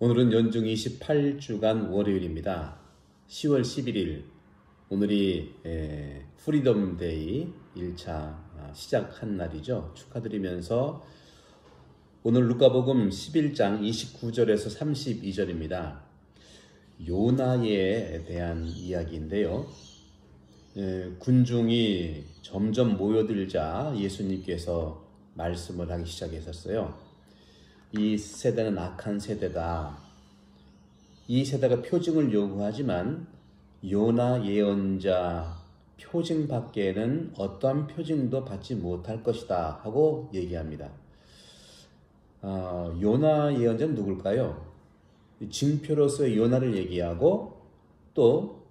오늘은 연중 28주간 월요일입니다. 10월 11일 오늘이 프리덤 데이 1차 시작한 날이죠. 축하드리면서 오늘 루카복음 11장 29절에서 32절입니다. 요나에 대한 이야기인데요. 군중이 점점 모여들자 예수님께서 말씀을 하기 시작했었어요. 이 세대는 악한 세대다. 이 세대가 표징을 요구하지만 요나 예언자 표징 밖에는 어떠한 표징도 받지 못할 것이다 하고 얘기합니다. 요나 예언자는 누굴까요? 징표로서의 요나를 얘기하고 또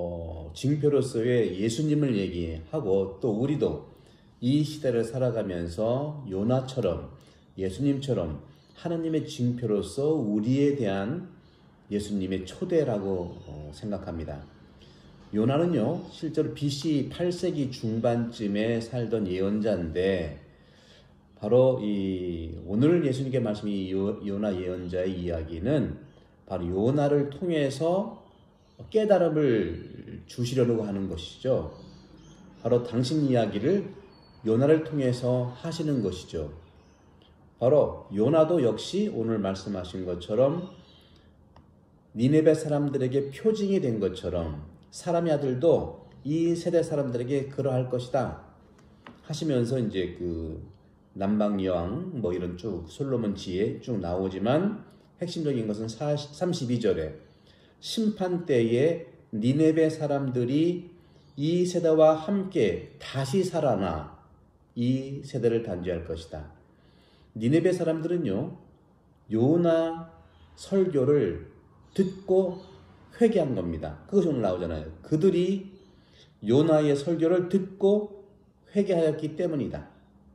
징표로서의 예수님을 얘기하고 또 우리도 이 시대를 살아가면서 요나처럼 예수님처럼 하나님의 징표로서 우리에 대한 예수님의 초대라고 생각합니다. 요나는요, 실제로 BC 8세기 중반쯤에 살던 예언자인데 바로 오늘 예수님께 말씀이 요나 예언자의 이야기는 바로 요나를 통해서 깨달음을 주시려고 하는 것이죠. 바로 당신 이야기를 요나를 통해서 하시는 것이죠. 바로 요나도 역시 오늘 말씀하신 것처럼 니네베 사람들에게 표징이 된 것처럼 사람의 아들도 이 세대 사람들에게 그러할 것이다 하시면서 이제 그 남방여왕 뭐 이런 쭉 솔로몬 지혜 쭉 나오지만 핵심적인 것은 32절에 심판 때에 니네베 사람들이 이 세대와 함께 다시 살아나 이 세대를 단죄할 것이다. 니네베 사람들은요, 요나 설교를 듣고 회개한 겁니다. 그것이 오늘 나오잖아요. 그들이 요나의 설교를 듣고 회개하였기 때문이다.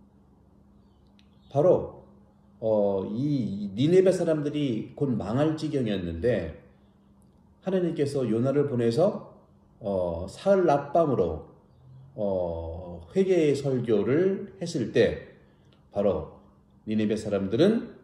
바로 이 니네베 사람들이 곧 망할 지경이었는데 하나님께서 요나를 보내서 사흘 낮밤으로 회개의 설교를 했을 때 바로 니네베 사람들은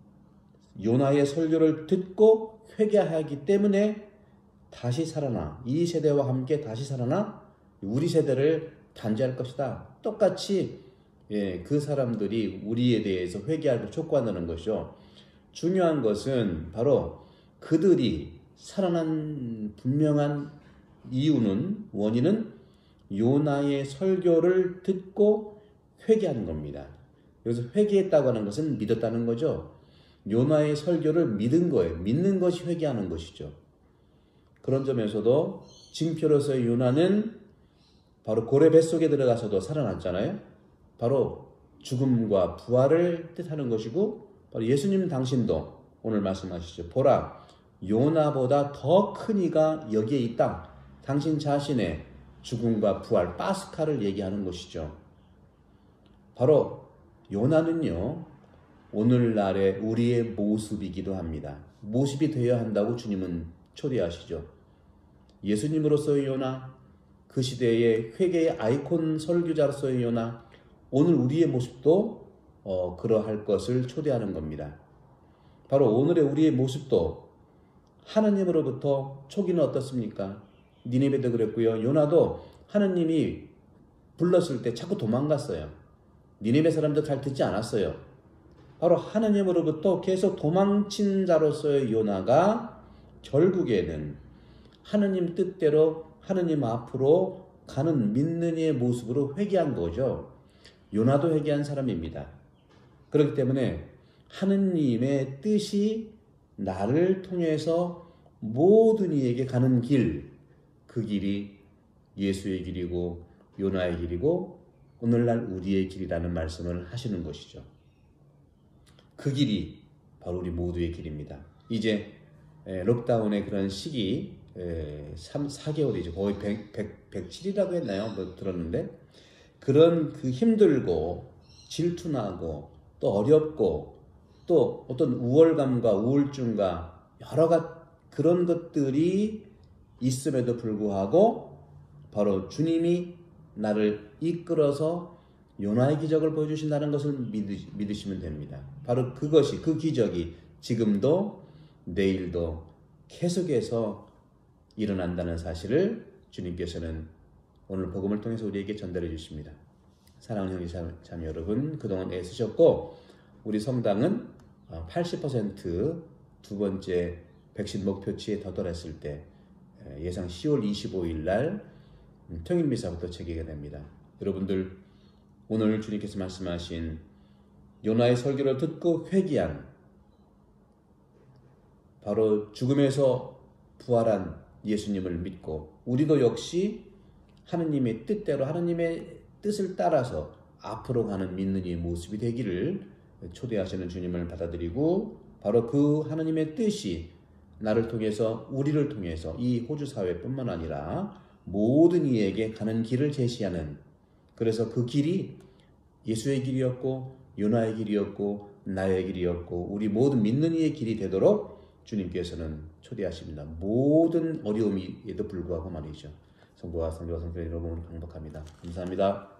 요나의 설교를 듣고 회개하기 때문에 다시 살아나 이 세대와 함께 다시 살아나 우리 세대를 단죄할 것이다. 똑같이 그 사람들이 우리에 대해서 회개하고 촉구한다는 것이죠. 중요한 것은 바로 그들이 살아난 분명한 원인은 요나의 설교를 듣고 회개하는 겁니다. 그래서 회개했다고 하는 것은 믿었다는 거죠. 요나의 설교를 믿은 거예요. 믿는 것이 회개하는 것이죠. 그런 점에서도 징표로서의 요나는 바로 고래 뱃속에 들어가서도 살아났잖아요. 바로 죽음과 부활을 뜻하는 것이고 바로 예수님 당신도 오늘 말씀하시죠. 보라, 요나보다 더 큰 이가 여기에 있다. 당신 자신의 죽음과 부활, 파스카를 얘기하는 것이죠. 바로 요나는요, 오늘날의 우리의 모습이기도 합니다. 모습이 되어야 한다고 주님은 초대하시죠. 예수님으로서의 요나, 그 시대의 회개의 아이콘 설교자로서의 요나, 오늘 우리의 모습도 그러할 것을 초대하는 겁니다. 바로 오늘의 우리의 모습도 하나님으로부터 초기는 어떻습니까? 니네베도 그랬고요. 요나도 하나님이 불렀을 때 자꾸 도망갔어요. 니네베 사람도 잘 듣지 않았어요. 바로 하나님으로부터 계속 도망친 자로서의 요나가 결국에는 하나님 뜻대로 하나님 앞으로 가는 믿는 이의 모습으로 회개한 거죠. 요나도 회개한 사람입니다. 그렇기 때문에 하느님의 뜻이 나를 통해서 모든 이에게 가는 길, 그 길이 예수의 길이고 요나의 길이고 오늘날 우리의 길이라는 말씀을 하시는 것이죠. 그 길이 바로 우리 모두의 길입니다. 이제 록다운의 그런 시기 4개월이죠. 거의 107이라고 했나요? 뭐 들었는데 그런 그 힘들고 질투나고 또 어렵고 또 어떤 우월감과 우울증과 여러 그런 것들이 있음에도 불구하고 바로 주님이 나를 이끌어서 요나의 기적을 보여주신다는 것을 믿으시면 됩니다. 바로 그것이 그 기적이 지금도 내일도 계속해서 일어난다는 사실을 주님께서는 오늘 복음을 통해서 우리에게 전달해 주십니다. 사랑하는 형제 자매 여러분, 그동안 애쓰셨고 우리 성당은 80% 두 번째 백신 목표치에 도달했을 때 예상 10월 25일 날 통일미사부터 체계가 됩니다. 여러분들 오늘 주님께서 말씀하신 요나의 설교를 듣고 회개한 바로 죽음에서 부활한 예수님을 믿고 우리도 역시 하느님의 뜻대로 하느님의 뜻을 따라서 앞으로 가는 믿는 이의 모습이 되기를 초대하시는 주님을 받아들이고 바로 그 하느님의 뜻이 나를 통해서 우리를 통해서 이 호주 사회뿐만 아니라 모든 이에게 가는 길을 제시하는, 그래서 그 길이 예수의 길이었고 요나의 길이었고 나의 길이었고 우리 모든 믿는 이의 길이 되도록 주님께서는 초대하십니다. 모든 어려움에도 불구하고 말이죠. 성부와 성자와 성령의 이름으로 강복합니다. 감사합니다.